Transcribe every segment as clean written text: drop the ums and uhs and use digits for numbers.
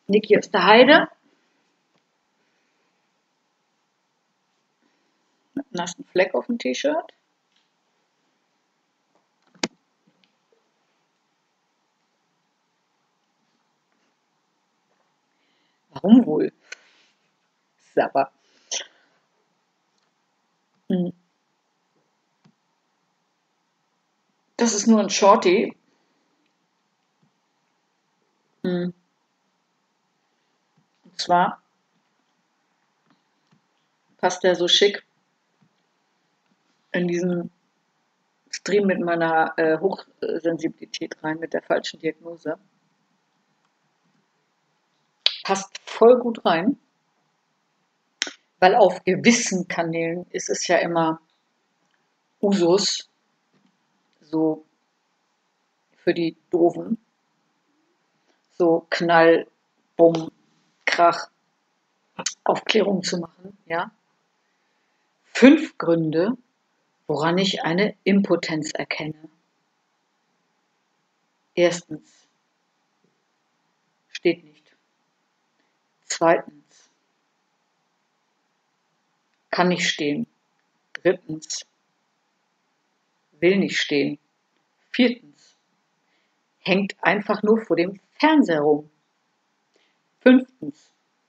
Niki aus der Heide. Mit einem nassen Fleck auf dem T-Shirt. Warum wohl? Sapper. Das ist nur ein Shorty. Und zwar passt der so schick in diesen Stream mit meiner Hochsensibilität rein, mit der falschen Diagnose. Passt voll gut rein, weil auf gewissen Kanälen ist es ja immer Usus, so für die Doofen, so Knall, Bumm, Krach, Aufklärung zu machen, ja. 5 Gründe, woran ich eine Impotenz erkenne. Erstens, steht nicht. Zweitens, kann nicht stehen. Drittens, will nicht stehen. Viertens, hängt einfach nur vor dem Fernseher rum. Fünftens,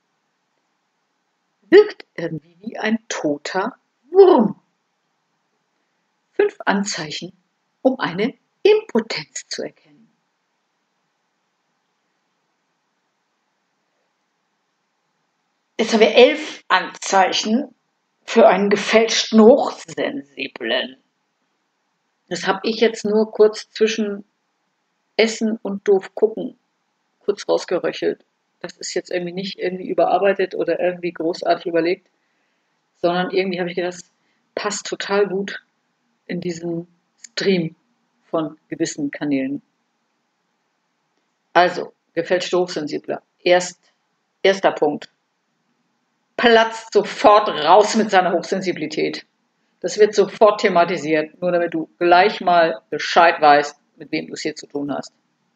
wirkt irgendwie wie ein toter Wurm. 5 Anzeichen, um eine Impotenz zu erkennen. Jetzt haben wir 11 Anzeichen für einen gefälschten Hochsensiblen. Das habe ich jetzt nur kurz zwischen Essen und doof gucken kurz rausgeröchelt. Das ist jetzt irgendwie nicht irgendwie überarbeitet oder irgendwie großartig überlegt, sondern irgendwie habe ich gedacht, das passt total gut in diesen Stream von gewissen Kanälen. Also, gefälschte Hochsensibler. Erster Punkt. Platzt sofort raus mit seiner Hochsensibilität. Das wird sofort thematisiert, nur damit du gleich mal Bescheid weißt, mit wem du es hier zu tun hast.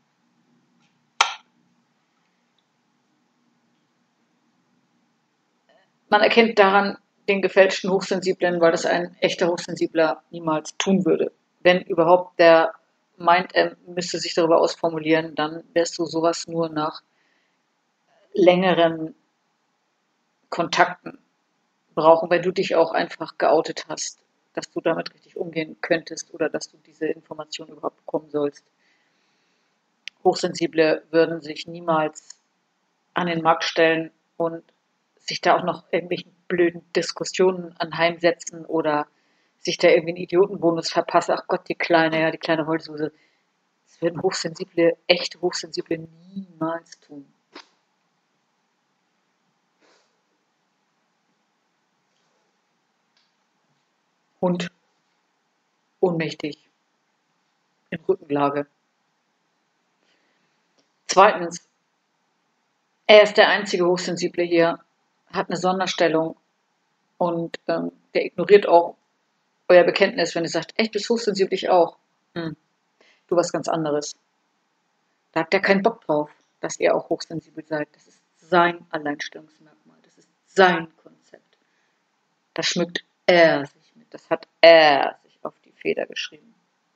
Man erkennt daran den gefälschten Hochsensiblen, weil das ein echter Hochsensibler niemals tun würde. Wenn überhaupt der meint, er müsste sich darüber ausformulieren, dann wirst du sowas nur nach längeren Kontakten brauchen, wenn du dich auch einfach geoutet hast, dass du damit richtig umgehen könntest oder dass du diese Information überhaupt bekommen sollst. Hochsensible würden sich niemals an den Markt stellen und sich da auch noch irgendwelchen blöden Diskussionen anheimsetzen oder sich da irgendwie einen Idiotenbonus verpassen. Ach Gott, die kleine Heulsuse. Das würden echte Hochsensible niemals tun. Und ohnmächtig in Rückenlage. Zweitens, er ist der einzige Hochsensible hier, hat eine Sonderstellung und der ignoriert auch euer Bekenntnis, wenn ihr sagt, echt, bist hochsensibel, ich auch. Du was ganz anderes. Da hat der keinen Bock drauf, dass ihr auch hochsensibel seid. Das ist sein Alleinstellungsmerkmal. Das ist sein Konzept. Da schmückt er sich mit. Das hat er sich auf die Feder geschrieben.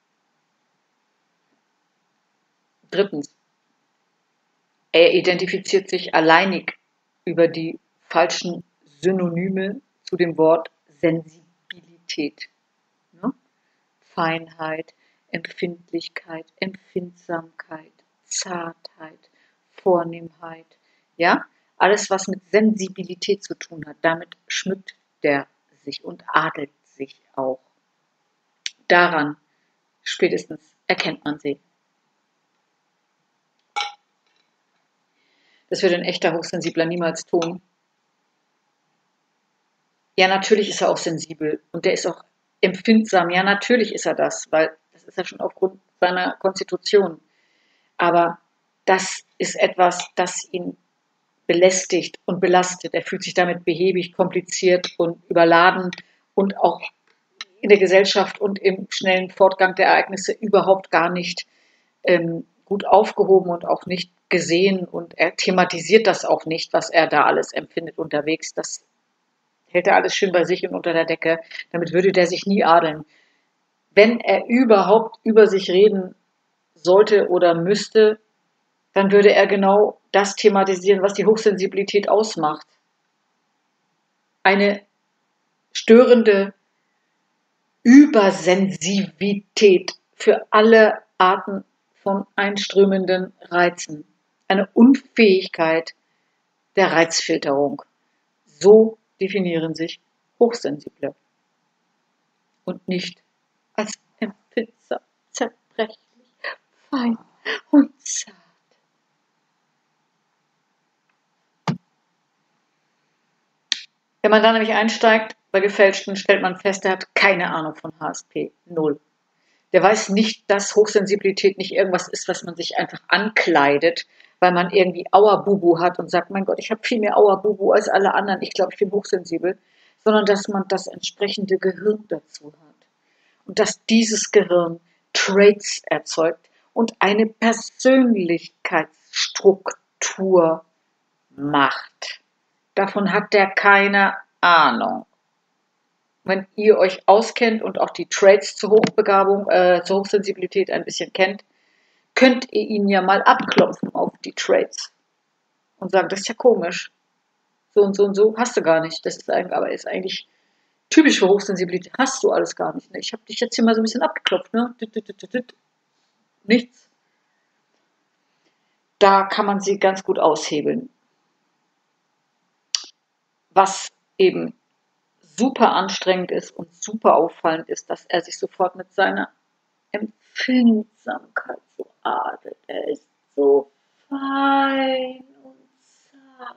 Drittens, er identifiziert sich alleinig über die falschen Synonyme zu dem Wort Sensibilität. Ne? Feinheit, Empfindlichkeit, Empfindsamkeit, Zartheit, Vornehmheit. Ja, alles, was mit Sensibilität zu tun hat, damit schmückt der sich und adelt sich auch. Daran spätestens erkennt man sie. Das wird ein echter Hochsensibler niemals tun. Ja, natürlich ist er auch sensibel und der ist auch empfindsam. Ja, natürlich ist er das, weil das ist ja schon aufgrund seiner Konstitution. Aber das ist etwas, das ihn belästigt und belastet. Er fühlt sich damit behäbig, kompliziert und überladen und auch in der Gesellschaft und im schnellen Fortgang der Ereignisse überhaupt gar nicht gut aufgehoben und auch nicht gesehen und er thematisiert das auch nicht, was er da alles empfindet unterwegs. Das hält er alles schön bei sich und unter der Decke. Damit würde der sich nie adeln. Wenn er überhaupt über sich reden sollte oder müsste, dann würde er genau das thematisieren, was die Hochsensibilität ausmacht. Eine störende Übersensivität für alle Arten von einströmenden Reizen. Eine Unfähigkeit der Reizfilterung. So definieren sich Hochsensible. Und nicht als empfindsam, zerbrechlich, fein und zart. Wenn man da nämlich einsteigt, bei Gefälschten stellt man fest, der hat keine Ahnung von HSP. Null. Der weiß nicht, dass Hochsensibilität nicht irgendwas ist, was man sich einfach ankleidet, weil man irgendwie Auerbubu hat und sagt, mein Gott, ich habe viel mehr Auerbubu als alle anderen, ich glaube, ich bin hochsensibel, sondern dass man das entsprechende Gehirn dazu hat. Und dass dieses Gehirn Traits erzeugt und eine Persönlichkeitsstruktur macht. Davon hat der keine Ahnung. Wenn ihr euch auskennt und auch die Traits zur Hochbegabung, zur Hochsensibilität ein bisschen kennt, könnt ihr ihn ja mal abklopfen auf die Traits und sagen, das ist ja komisch. So und so und so hast du gar nicht. Das ist eigentlich, aber ist eigentlich typisch für Hochsensibilität. Hast du alles gar nicht. Ne? Ich habe dich jetzt hier mal so ein bisschen abgeklopft. Ne? Nichts. Da kann man sie ganz gut aushebeln. Was eben super anstrengend ist und super auffallend ist, dass er sich sofort mit seiner Empfindsamkeit so adelt. Er ist so fein und zart.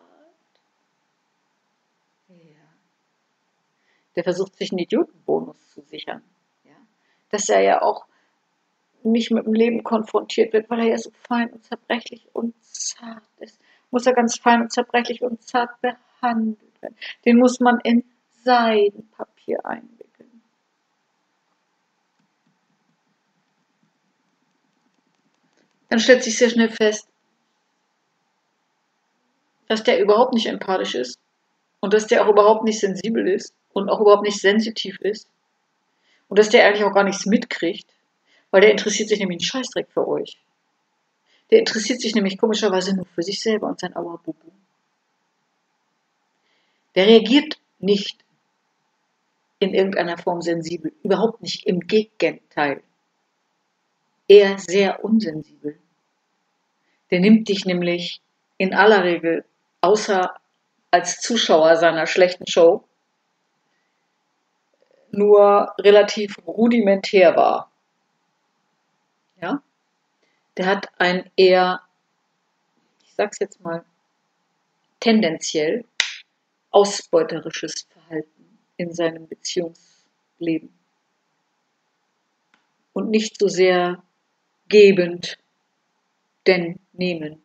Ja. Der versucht sich einen Idiotenbonus zu sichern. Ja. Dass er ja auch nicht mit dem Leben konfrontiert wird, weil er ja so fein und zerbrechlich und zart ist. Muss er ganz fein und zerbrechlich und zart behandelt werden. Den muss man in Seidenpapier einwickeln. Dann stellt sich sehr schnell fest, dass der überhaupt nicht empathisch ist und dass der auch überhaupt nicht sensibel ist und auch überhaupt nicht sensitiv ist und dass der eigentlich auch gar nichts mitkriegt, weil der interessiert sich nämlich einen Scheißdreck für euch. Der interessiert sich nämlich komischerweise nur für sich selber und sein Auerbubu. Der reagiert nicht in irgendeiner Form sensibel, überhaupt nicht, im Gegenteil. Eher sehr unsensibel. Der nimmt dich nämlich in aller Regel, außer als Zuschauer seiner schlechten Show, nur relativ rudimentär wahr. Ja? Der hat ein eher, ich sag's jetzt mal, tendenziell ausbeuterisches Verhalten in seinem Beziehungsleben. Und nicht so sehr gebend, denn nehmend.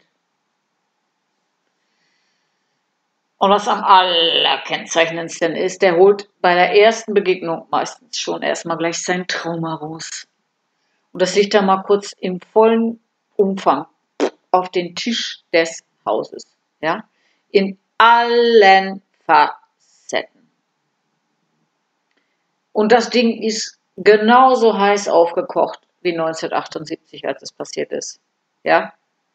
Und was am allerkennzeichnendsten ist, der holt bei der ersten Begegnung meistens schon erstmal gleich sein Trauma raus. Und das liegt da mal kurz im vollen Umfang auf den Tisch des Hauses. Ja? In allen Facetten. Und das Ding ist genauso heiß aufgekocht wie 1978, als es passiert ist. Ja?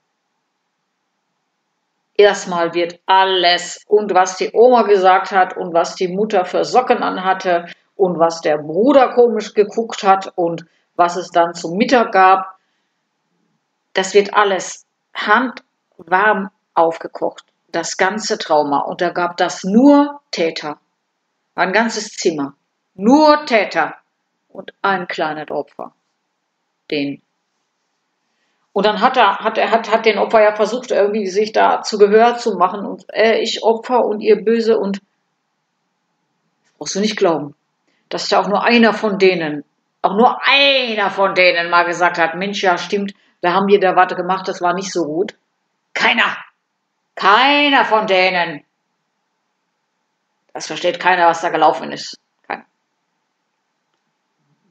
Erstmal wird alles und was die Oma gesagt hat und was die Mutter für Socken anhatte und was der Bruder komisch geguckt hat und was es dann zum Mittag gab, das wird alles handwarm aufgekocht. Das ganze Trauma. Und da gab das nur Täter. Ein ganzes Zimmer. Nur Täter. Und ein kleines Opfer. Den. Und dann hat den Opfer ja versucht, irgendwie sich da zu Gehör zu machen und ich Opfer und ihr Böse und das brauchst du nicht glauben, dass da auch nur einer von denen mal gesagt hat, Mensch, ja stimmt, da haben wir da was gemacht, das war nicht so gut. Keiner von denen. Das versteht keiner, was da gelaufen ist. Keiner.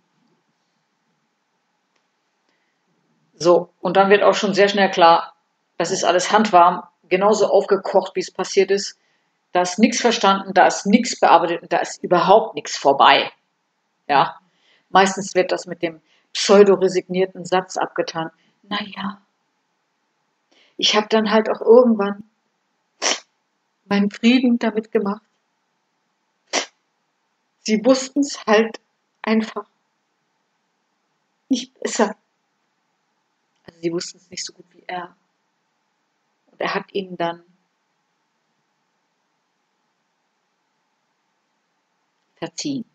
So, und dann wird auch schon sehr schnell klar, Das ist alles handwarm, genauso aufgekocht, wie es passiert ist. Da ist nichts verstanden, da ist nichts bearbeitet und da ist überhaupt nichts vorbei. Ja, meistens wird das mit dem pseudo-resignierten Satz abgetan. Naja, ich habe dann halt auch irgendwann meinen Frieden damit gemacht. Sie wussten es halt einfach nicht besser. Also sie wussten es nicht so gut wie er. Und er hat ihnen dann verziehen.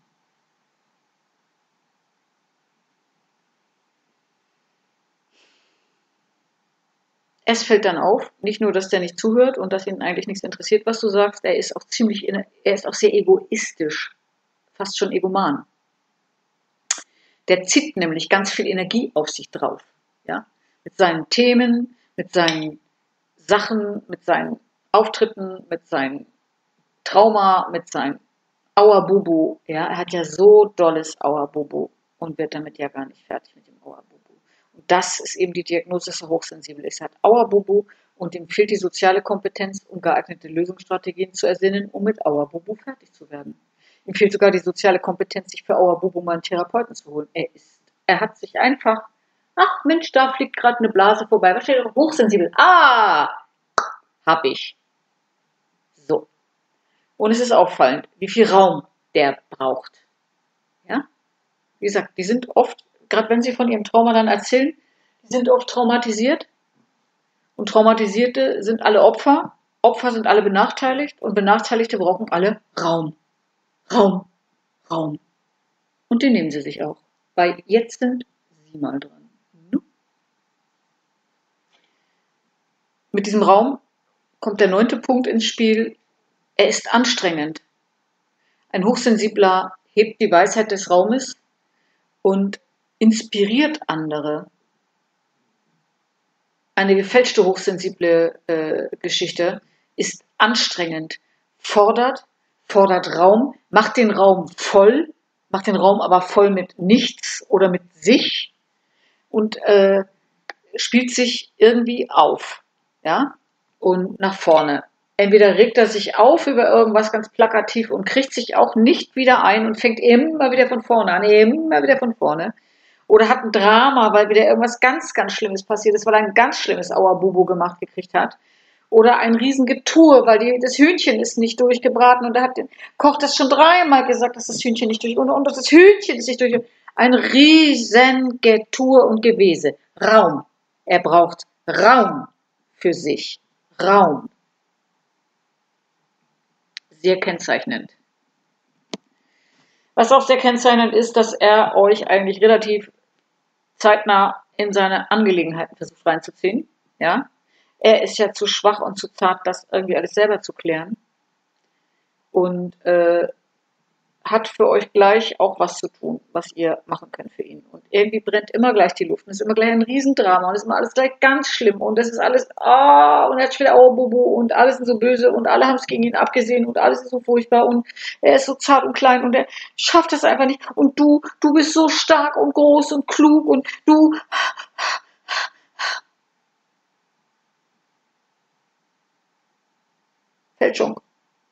Es fällt dann auf, nicht nur, dass der nicht zuhört und dass ihn eigentlich nichts interessiert, was du sagst, er ist auch sehr egoistisch, fast schon egoman. Der zieht nämlich ganz viel Energie auf sich drauf, ja, mit seinen Themen, mit seinen Sachen, mit seinen Auftritten, mit seinem Trauma, mit seinem Auerbubu, ja, er hat ja so dolles Auerbubu und wird damit ja gar nicht fertig mit dem Auerbubu. Und das ist eben die Diagnose, dass er hochsensibel ist. Er hat Auerbubu und ihm fehlt die soziale Kompetenz, um geeignete Lösungsstrategien zu ersinnen, um mit Auerbubu fertig zu werden. Ihm fehlt sogar die soziale Kompetenz, sich für Auerbubu mal einen Therapeuten zu holen. Er hat sich einfach, ach Mensch, da fliegt gerade eine Blase vorbei. Was steht da? Hochsensibel. Ah, hab ich. So. Und es ist auffallend, wie viel Raum der braucht. Ja? Wie gesagt, die sind oft, gerade wenn sie von ihrem Trauma dann erzählen, die sind oft traumatisiert. Und Traumatisierte sind alle Opfer. Opfer sind alle benachteiligt. Und Benachteiligte brauchen alle Raum. Raum. Raum. Und den nehmen sie sich auch. Weil jetzt sind sie mal dran. Mit diesem Raum kommt der 9. Punkt ins Spiel. Er ist anstrengend. Ein Hochsensibler hebt die Weisheit des Raumes und inspiriert andere. Eine gefälschte hochsensible Geschichte ist anstrengend, fordert Raum, macht den Raum voll, macht den Raum aber voll mit nichts oder mit sich und spielt sich irgendwie auf, ja, und nach vorne. Entweder regt er sich auf über irgendwas ganz plakativ und kriegt sich auch nicht wieder ein und fängt immer wieder von vorne an, immer wieder von vorne. Oder hat ein Drama, weil wieder irgendwas ganz, ganz Schlimmes passiert ist, weil er ein ganz schlimmes Auerbubu gemacht gekriegt hat. Oder ein Riesengetue, weil das Hühnchen ist nicht durchgebraten und der Koch das schon 3-mal gesagt, dass das Hühnchen nicht durch und das Hühnchen ist nicht durch. Ein Riesengetue und Gewese. Raum. Er braucht Raum für sich. Raum. Sehr kennzeichnend. Was auch sehr kennzeichnend ist, dass er euch eigentlich relativ zeitnah in seine Angelegenheiten versucht reinzuziehen. Ja? Er ist ja zu schwach und zu zart, das irgendwie alles selber zu klären. Und hat für euch gleich auch was zu tun, was ihr machen könnt für ihn. Und irgendwie brennt immer gleich die Luft. Und es ist immer gleich ein Riesendrama. Und es ist immer alles gleich ganz schlimm. Und das ist alles, und er hat schon wieder Auerbubu und alle sind so böse und alle haben es gegen ihn abgesehen und alles ist so furchtbar und er ist so zart und klein und er schafft es einfach nicht. Und du bist so stark und groß und klug und du. Fälschung.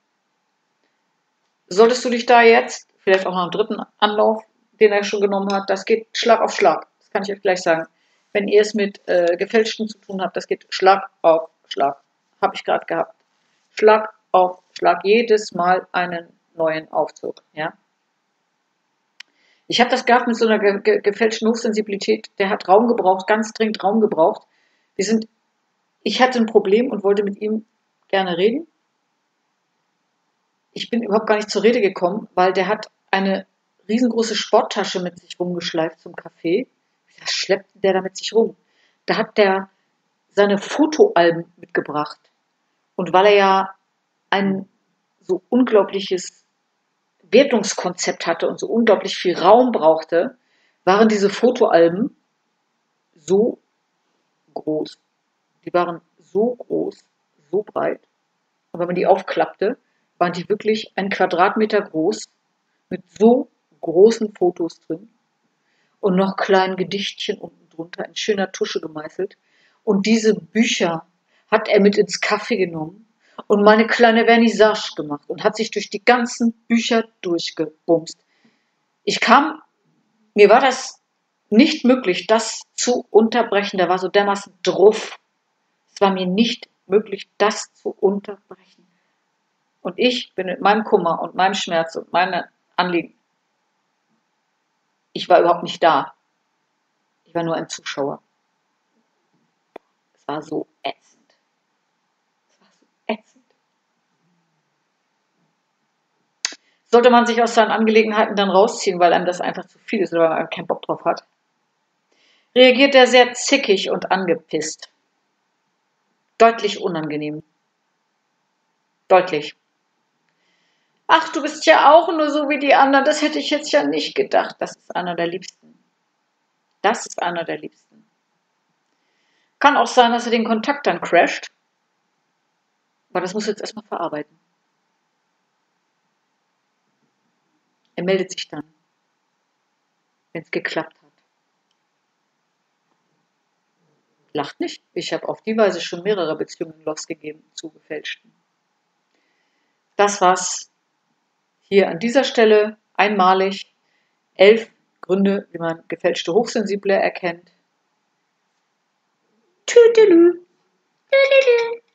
Solltest du dich da jetzt, vielleicht auch noch einen 3. Anlauf, den er schon genommen hat, das geht Schlag auf Schlag. Das kann ich euch gleich sagen. Wenn ihr es mit Gefälschten zu tun habt, das geht Schlag auf Schlag. Habe ich gerade gehabt. Schlag auf Schlag. Jedes Mal einen neuen Aufzug. Ja? Ich habe das gehabt mit so einer gefälschten Hochsensibilität. Der hat Raum gebraucht, ganz dringend Raum gebraucht. Ich hatte ein Problem und wollte mit ihm gerne reden. Ich bin überhaupt gar nicht zur Rede gekommen, weil der hat eine riesengroße Sporttasche mit sich rumgeschleift zum Café. Was schleppt der da mit sich rum? Da hat der seine Fotoalben mitgebracht. Und weil er ja ein so unglaubliches Wertungskonzept hatte und so unglaublich viel Raum brauchte, waren diese Fotoalben so groß. Die waren so groß, so breit. Und wenn man die aufklappte, waren die wirklich 1 Quadratmeter groß, mit so großen Fotos drin und noch kleinen Gedichtchen unten drunter, in schöner Tusche gemeißelt. Und diese Bücher hat er mit ins Café genommen und meine kleine Vernissage gemacht und hat sich durch die ganzen Bücher durchgebumst. Mir war das nicht möglich, das zu unterbrechen. Der war so dermaßen druff. Es war mir nicht möglich, das zu unterbrechen. Und ich bin mit meinem Kummer und meinem Schmerz und meinem Anliegen. Ich war überhaupt nicht da. Ich war nur ein Zuschauer. Es war so ätzend. Es war so ätzend. Sollte man sich aus seinen Angelegenheiten dann rausziehen, weil einem das einfach zu viel ist oder weil man keinen Bock drauf hat, reagiert er sehr zickig und angepisst. Deutlich unangenehm. Deutlich. Ach, du bist ja auch nur so wie die anderen. Das hätte ich jetzt ja nicht gedacht. Das ist einer der Liebsten. Das ist einer der Liebsten. Kann auch sein, dass er den Kontakt dann crasht. Aber das muss er jetzt erstmal verarbeiten. Er meldet sich dann, wenn es geklappt hat. Lacht nicht. Ich habe auf die Weise schon mehrere Beziehungen losgegeben zu gefälschten. Das war's hier an dieser Stelle einmalig. 11 Gründe, wie man gefälschte Hochsensible erkennt. Tüdelü. Tüdelü.